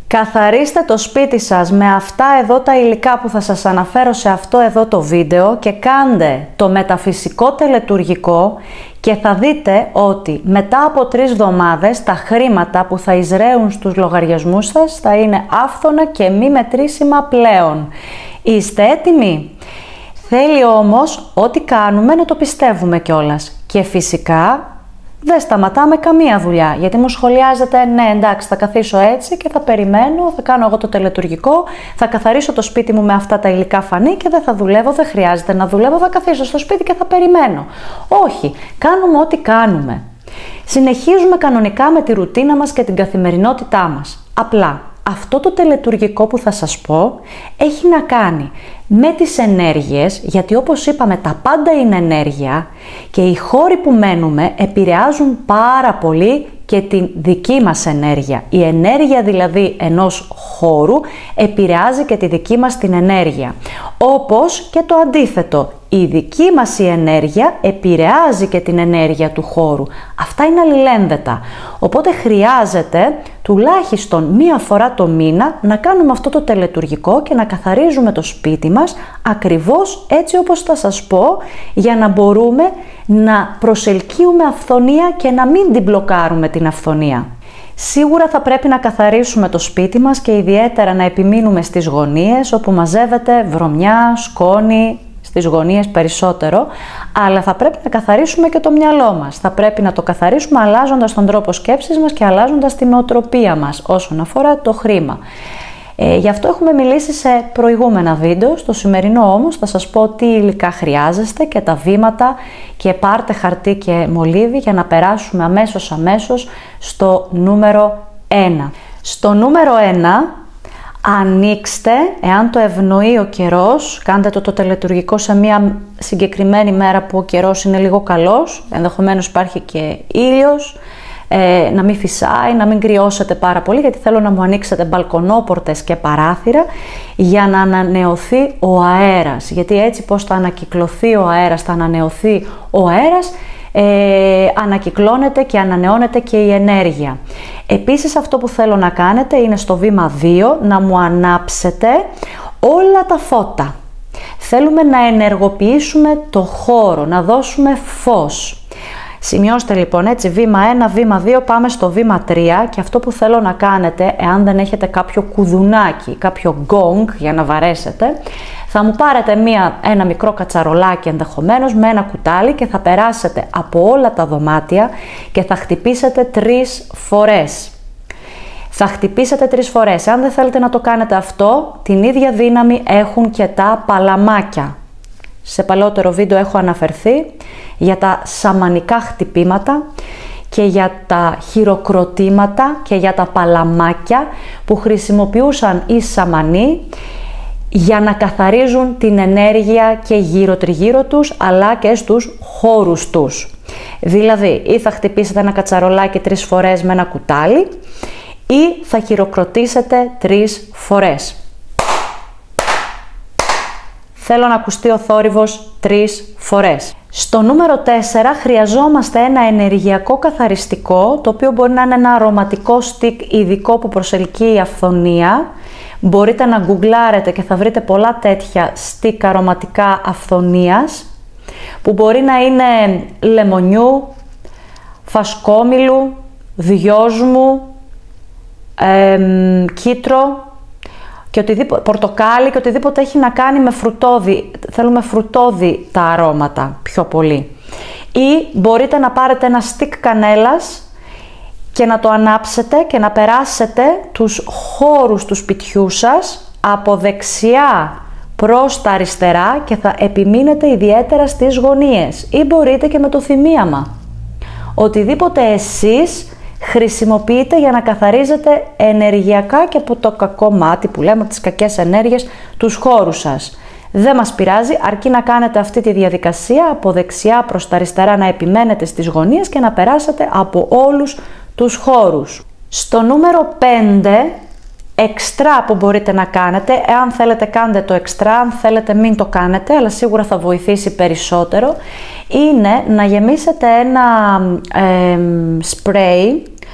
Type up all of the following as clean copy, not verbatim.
Καθαρίστε το σπίτι σας με αυτά εδώ τα υλικά που θα σας αναφέρω σε αυτό εδώ το βίντεο και κάντε το μεταφυσικό τελετουργικό και θα δείτε ότι μετά από 3 εβδομάδες τα χρήματα που θα εισραίουν στους λογαριασμούς σας θα είναι άφθονα και μη μετρήσιμα πλέον. Είστε έτοιμοι? Θέλει όμως ό,τι κάνουμε να το πιστεύουμε κιόλας και φυσικά δεν σταματάμε καμία δουλειά, γιατί μου σχολιάζετε, ναι εντάξει θα καθίσω έτσι και θα περιμένω, θα κάνω εγώ το τελετουργικό, θα καθαρίσω το σπίτι μου με αυτά τα υλικά φανή και δεν θα δουλεύω, δεν χρειάζεται να δουλεύω, θα καθίσω στο σπίτι και θα περιμένω. Όχι, κάνουμε ό,τι κάνουμε. Συνεχίζουμε κανονικά με τη ρουτίνα μας και την καθημερινότητά μας. Απλά, αυτό το τελετουργικό που θα σας πω έχει να κάνει με τις ενέργειες, γιατί όπως είπαμε τα πάντα είναι ενέργεια και οι χώροι που μένουμε επηρεάζουν πάρα πολύ και την δική μας ενέργεια. Η ενέργεια δηλαδή ενός χώρου επηρεάζει και τη δική μας την ενέργεια. Όπως και το αντίθετο, η δική μας η ενέργεια επηρεάζει και την ενέργεια του χώρου. Αυτά είναι αλληλένδετα. Οπότε χρειάζεται τουλάχιστον μία φορά το μήνα να κάνουμε αυτό το τελετουργικό και να καθαρίζουμε το σπίτι μας ακριβώς έτσι όπως θα σας πω, για να μπορούμε να προσελκύουμε αυθονία και να μην την μπλοκάρουμε την αυθονία. Σίγουρα θα πρέπει να καθαρίσουμε το σπίτι μας και ιδιαίτερα να επιμείνουμε στις γωνίες όπου μαζεύεται βρωμιά, σκόνη, στις γωνίες περισσότερο, αλλά θα πρέπει να καθαρίσουμε και το μυαλό μας. Θα πρέπει να το καθαρίσουμε αλλάζοντας τον τρόπο σκέψης μας και αλλάζοντας την νοοτροπία μας όσον αφορά το χρήμα. Γι' αυτό έχουμε μιλήσει σε προηγούμενα βίντεο, στο σημερινό όμως θα σας πω τι υλικά χρειάζεστε και τα βήματα και πάρτε χαρτί και μολύβι για να περάσουμε αμέσως στο νούμερο 1. Στο νούμερο 1 ανοίξτε, εάν το ευνοεί ο καιρός, κάντε το τελετουργικό σε μια συγκεκριμένη μέρα που ο καιρός είναι λίγο καλός, ενδεχομένως υπάρχει και ήλιος, να μην φυσάει, να μην κρυώσετε πάρα πολύ, γιατί θέλω να μου ανοίξετε μπαλκονόπορτες και παράθυρα για να ανανεωθεί ο αέρας, γιατί έτσι πως θα ανακυκλωθεί ο αέρας, θα ανανεωθεί ο αέρας, ανακυκλώνεται και ανανεώνεται και η ενέργεια. Επίσης αυτό που θέλω να κάνετε είναι στο βήμα 2 να μου ανάψετε όλα τα φώτα. Θέλουμε να ενεργοποιήσουμε το χώρο, να δώσουμε φως. Σημειώστε λοιπόν έτσι βήμα 1, βήμα 2, πάμε στο βήμα 3 και αυτό που θέλω να κάνετε, εάν δεν έχετε κάποιο κουδουνάκι, κάποιο γκόγκ για να βαρέσετε, θα μου πάρετε ένα μικρό κατσαρολάκι ενδεχομένως με ένα κουτάλι και θα περάσετε από όλα τα δωμάτια και θα χτυπήσετε 3 φορές. Θα χτυπήσετε 3 φορές. Αν δεν θέλετε να το κάνετε αυτό, την ίδια δύναμη έχουν και τα παλαμάκια. Σε παλαιότερο βίντεο έχω αναφερθεί για τα σαμανικά χτυπήματα και για τα χειροκροτήματα και για τα παλαμάκια που χρησιμοποιούσαν οι σαμανοί για να καθαρίζουν την ενέργεια και γύρω τριγύρω τους αλλά και στους χώρους τους. Δηλαδή ή θα χτυπήσετε ένα κατσαρολάκι 3 φορές με ένα κουτάλι ή θα χειροκροτήσετε 3 φορές. Θέλω να ακουστεί ο θόρυβος 3 φορές. Στο νούμερο 4 χρειαζόμαστε ένα ενεργειακό καθαριστικό, το οποίο μπορεί να είναι ένα αρωματικό στικ ειδικό που προσελκύει αυθονία. Μπορείτε να γκουγκλάρετε και θα βρείτε πολλά τέτοια στικ αρωματικά αυθονίας, που μπορεί να είναι λεμονιού, φασκόμηλου, δυόσμου, κίτρο, και οτιδήποτε, πορτοκάλι και οτιδήποτε έχει να κάνει με φρουτόδι. Θέλουμε φρουτόδι τα αρώματα πιο πολύ. Ή μπορείτε να πάρετε ένα στικ κανέλας και να το ανάψετε και να περάσετε τους χώρους του σπιτιού σας από δεξιά προς τα αριστερά και θα επιμείνετε ιδιαίτερα στις γωνίες. Ή μπορείτε και με το θυμίαμα. Οτιδήποτε εσείς χρησιμοποιείτε για να καθαρίζετε ενεργειακά και από το κακό μάτι που λέμε, τις κακές ενέργειες, τους χώρους σας. Δεν μας πειράζει, αρκεί να κάνετε αυτή τη διαδικασία από δεξιά προς τα αριστερά, να επιμένετε στις γωνίες και να περάσετε από όλους τους χώρους. Στο νούμερο 5, εξτρά που μπορείτε να κάνετε, εάν θέλετε κάντε το εξτρά, αν θέλετε μην το κάνετε, αλλά σίγουρα θα βοηθήσει περισσότερο, είναι να γεμίσετε ένα σπρέι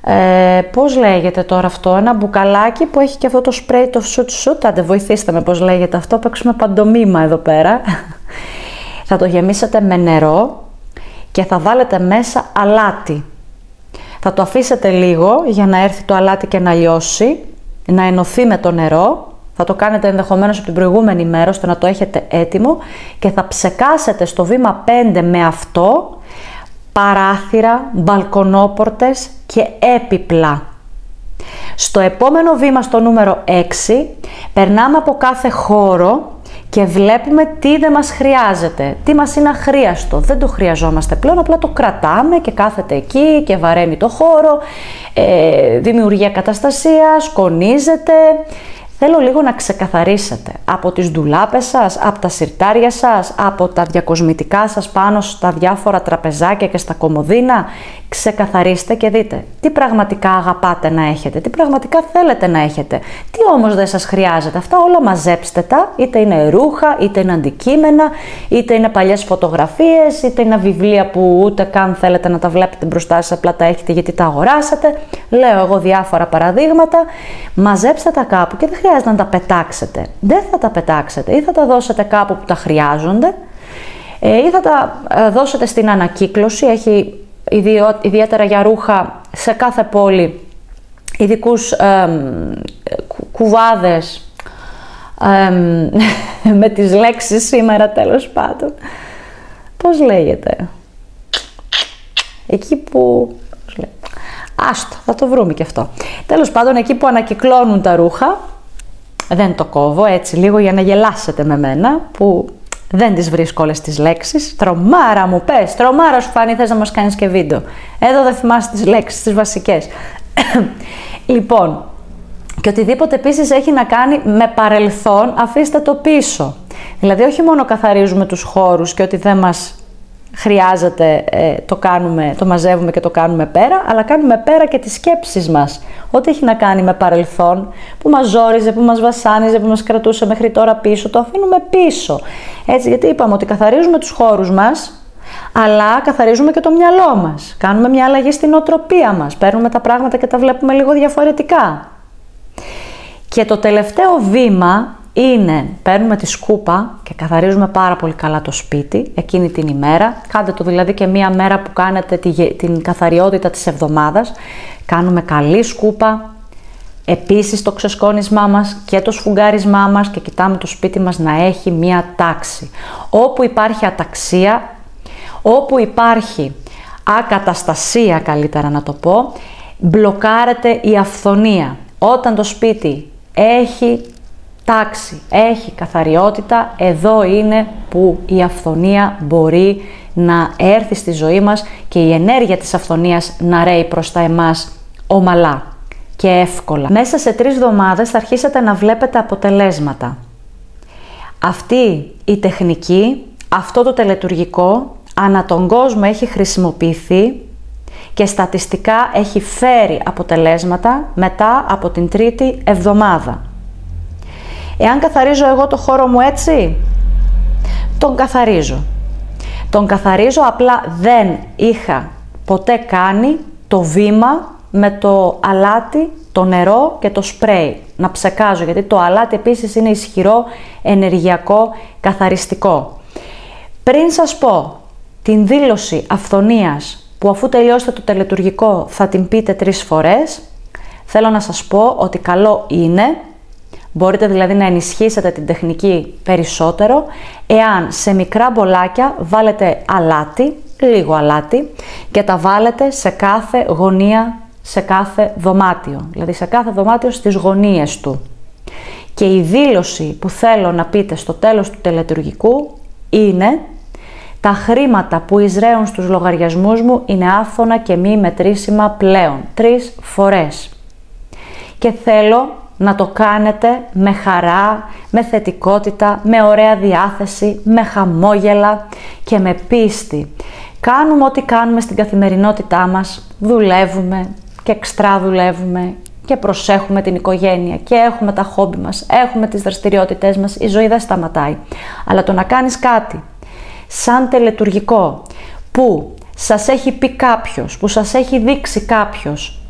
Πώς λέγεται τώρα αυτό, ένα μπουκαλάκι που έχει και αυτό το σπρέι, το σουτ, άντε βοηθήστε με πώς λέγεται αυτό, παίξουμε παντομήμα εδώ πέρα. Θα το γεμίσετε με νερό και θα βάλετε μέσα αλάτι. Θα το αφήσετε λίγο για να έρθει το αλάτι και να λιώσει, να ενωθεί με το νερό. Θα το κάνετε ενδεχομένως από την προηγούμενη μέρα, ώστε να το έχετε έτοιμο και θα ψεκάσετε στο βήμα 5 με αυτό παράθυρα, μπαλκονόπορτες και έπιπλα. Στο επόμενο βήμα, στο νούμερο 6, περνάμε από κάθε χώρο και βλέπουμε τι δεν μας χρειάζεται, τι μας είναι αχρίαστο. Δεν το χρειαζόμαστε πλέον, απλά το κρατάμε και κάθεται εκεί και βαραίνει το χώρο, δημιουργεί ακαταστασία, σκονίζεται. Θέλω λίγο να ξεκαθαρίσετε από τις ντουλάπες σας, από τα σιρτάρια σας, από τα διακοσμητικά σας πάνω στα διάφορα τραπεζάκια και στα κομοδίνα. Ξεκαθαρίστε και δείτε τι πραγματικά αγαπάτε να έχετε, τι πραγματικά θέλετε να έχετε, τι όμως δεν σας χρειάζεται. Αυτά όλα μαζέψτε τα, είτε είναι ρούχα, είτε είναι αντικείμενα, είτε είναι παλιές φωτογραφίες, είτε είναι βιβλία που ούτε καν θέλετε να τα βλέπετε μπροστά σας, απλά τα έχετε γιατί τα αγοράσατε. Λέω εγώ διάφορα παραδείγματα. Μαζέψτε τα κάπου και δεν χρειάζεται να τα πετάξετε. Δεν θα τα πετάξετε, ή θα τα δώσετε κάπου που τα χρειάζονται, ή θα τα δώσετε στην ανακύκλωση. Έχει ιδιαίτερα για ρούχα σε κάθε πόλη ειδικούς κουβάδες με τις λέξεις σήμερα, τέλος πάντων. Πώς λέγεται? Εκεί που... Άστο, θα το βρούμε και αυτό. Τέλος πάντων, εκεί που ανακυκλώνουν τα ρούχα, δεν το κόβω έτσι λίγο για να γελάσετε με μένα, που δεν τις βρίσκω όλες τις λέξεις. Τρομάρα μου, πες, τρομάρα σου φάνη, θες να μας κάνεις και βίντεο. Εδώ δεν θυμάσαι τις λέξεις, τις βασικές. Λοιπόν, και οτιδήποτε επίσης έχει να κάνει με παρελθόν, αφήστε το πίσω. Δηλαδή, όχι μόνο καθαρίζουμε τους χώρους και ότι δεν μας χρειάζεται το μαζεύουμε και το κάνουμε πέρα, αλλά κάνουμε πέρα και τις σκέψεις μας. Ό,τι έχει να κάνει με παρελθόν, που μας ζόριζε, που μας βασάνιζε, που μας κρατούσε μέχρι τώρα πίσω, το αφήνουμε πίσω. Έτσι, γιατί είπαμε ότι καθαρίζουμε τους χώρους μας, αλλά καθαρίζουμε και το μυαλό μας. Κάνουμε μια αλλαγή στην νοοτροπία μας. Παίρνουμε τα πράγματα και τα βλέπουμε λίγο διαφορετικά. Και το τελευταίο βήμα είναι, παίρνουμε τη σκούπα και καθαρίζουμε πάρα πολύ καλά το σπίτι εκείνη την ημέρα. Κάντε το δηλαδή και μία μέρα που κάνετε την καθαριότητα της εβδομάδας. Κάνουμε καλή σκούπα, επίσης το ξεσκόνισμά μας και το σφουγγάρισμά μας και κοιτάμε το σπίτι μας να έχει μία τάξη. Όπου υπάρχει αταξία, όπου υπάρχει ακαταστασία, καλύτερα να το πω, μπλοκάρεται η αυθονία. Όταν το σπίτι έχει τάξη, έχει καθαριότητα, εδώ είναι που η αυθονία μπορεί να έρθει στη ζωή μας και η ενέργεια της αυθονίας να ρέει προς τα εμάς ομαλά και εύκολα. Μέσα σε 3 εβδομάδες θα αρχίσετε να βλέπετε αποτελέσματα. Αυτή η τεχνική, αυτό το τελετουργικό, ανά τον κόσμο έχει χρησιμοποιηθεί και στατιστικά έχει φέρει αποτελέσματα μετά από την 3η εβδομάδα. Εάν καθαρίζω εγώ το χώρο μου έτσι, τον καθαρίζω. Τον καθαρίζω, απλά δεν είχα ποτέ κάνει το βήμα με το αλάτι, το νερό και το σπρέι. Να ψεκάζω, γιατί το αλάτι επίσης είναι ισχυρό ενεργειακό καθαριστικό. Πριν σας πω την δήλωση αυθονίας, που αφού τελειώσετε το τελετουργικό θα την πείτε 3 φορές, θέλω να σας πω ότι καλό είναι, μπορείτε δηλαδή να ενισχύσετε την τεχνική περισσότερο, εάν σε μικρά μπολάκια βάλετε αλάτι, λίγο αλάτι, και τα βάλετε σε κάθε γωνία, σε κάθε δωμάτιο, δηλαδή σε κάθε δωμάτιο στις γωνίες του. Και η δήλωση που θέλω να πείτε στο τέλος του τελετουργικού είναι: τα χρήματα που εισραίουν στους λογαριασμούς μου είναι άφθονα και μη μετρήσιμα πλέον. 3 φορές. Και θέλω να το κάνετε με χαρά, με θετικότητα, με ωραία διάθεση, με χαμόγελα και με πίστη. Κάνουμε ό,τι κάνουμε στην καθημερινότητά μας, δουλεύουμε και εξτρά δουλεύουμε και προσέχουμε την οικογένεια και έχουμε τα χόμπι μας, έχουμε τις δραστηριότητές μας, η ζωή δεν σταματάει. Αλλά το να κάνεις κάτι σαν τελετουργικό που σας έχει πει κάποιος, που σας έχει δείξει κάποιος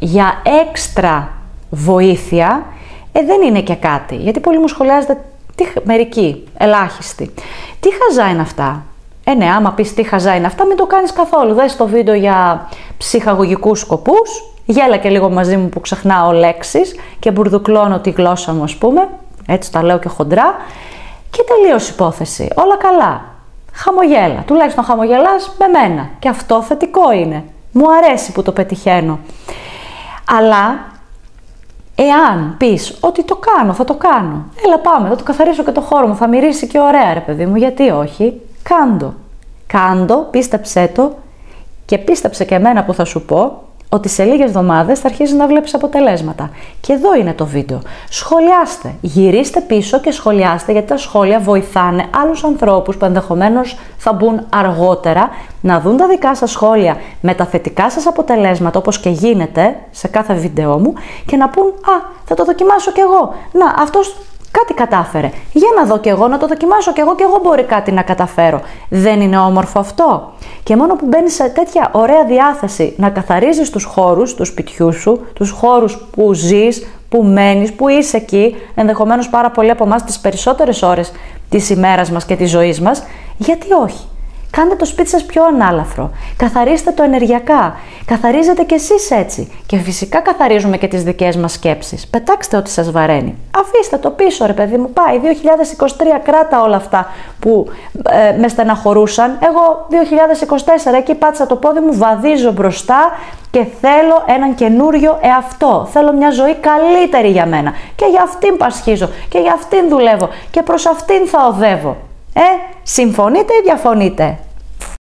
για έξτρα βοήθεια, δεν είναι και κάτι. Γιατί πολλοί μου σχολιάζετε, μερικοί, ελάχιστοι. Τι χαζά είναι αυτά. Ναι, άμα πεις τι χαζά είναι αυτά, μην το κάνεις καθόλου. Δες το βίντεο για ψυχαγωγικούς σκοπούς, γέλα και λίγο μαζί μου που ξεχνάω λέξεις και μπουρδουκλώνω τη γλώσσα μου, ας πούμε, έτσι τα λέω και χοντρά, και τελείωσε υπόθεση. Όλα καλά. Χαμογέλα. Τουλάχιστον χαμογελάς με μένα. Και αυτό θετικό είναι. Μου αρέσει που το πετυχαίνω. Αλλά εάν πεις ότι το κάνω, θα το κάνω. Έλα πάμε, θα το καθαρίσω και το χώρο μου, θα μυρίσει και ωραία ρε παιδί μου, γιατί όχι. Κάντο. Κάντο, πίστεψέ το και πίστεψε και εμένα που θα σου πω ότι σε λίγες εβδομάδες θα αρχίσεις να βλέπεις αποτελέσματα. Και εδώ είναι το βίντεο. Σχολιάστε, γυρίστε πίσω και σχολιάστε, γιατί τα σχόλια βοηθάνε άλλους ανθρώπους που ενδεχομένως θα μπουν αργότερα να δουν τα δικά σας σχόλια με τα θετικά σας αποτελέσματα, όπως και γίνεται σε κάθε βίντεο μου, και να πούν «Α, θα το δοκιμάσω κι εγώ, να, αυτός κάτι κατάφερε, για να δω κι εγώ, να το δοκιμάσω κι εγώ μπορεί κάτι να καταφέρω». Δεν είναι όμορφο αυτό? Και μόνο που μπαίνεις σε τέτοια ωραία διάθεση να καθαρίζεις τους χώρους του σπιτιού σου, τους χώρους που ζεις, που μένεις, που είσαι εκεί, ενδεχομένως πάρα πολλοί από εμάς τις περισσότερες ώρες της ημέρας μας και της ζωής μας, γιατί όχι? Κάντε το σπίτι σας πιο ανάλαφρο. Καθαρίστε το ενεργειακά. Καθαρίζετε κι εσείς έτσι. Και φυσικά καθαρίζουμε και τις δικές μας σκέψεις. Πετάξτε ό,τι σας βαραίνει. Αφήστε το πίσω ρε παιδί μου. Πάει 2023, κράτα όλα αυτά που με στεναχωρούσαν. Εγώ 2024 εκεί πάτησα το πόδι μου, βαδίζω μπροστά και θέλω έναν καινούριο εαυτό. Θέλω μια ζωή καλύτερη για μένα. Και για αυτήν πασχίζω. Και για αυτήν δουλεύω. Και προς αυτήν θα οδεύω. Συμφωνείτε ή διαφωνείτε?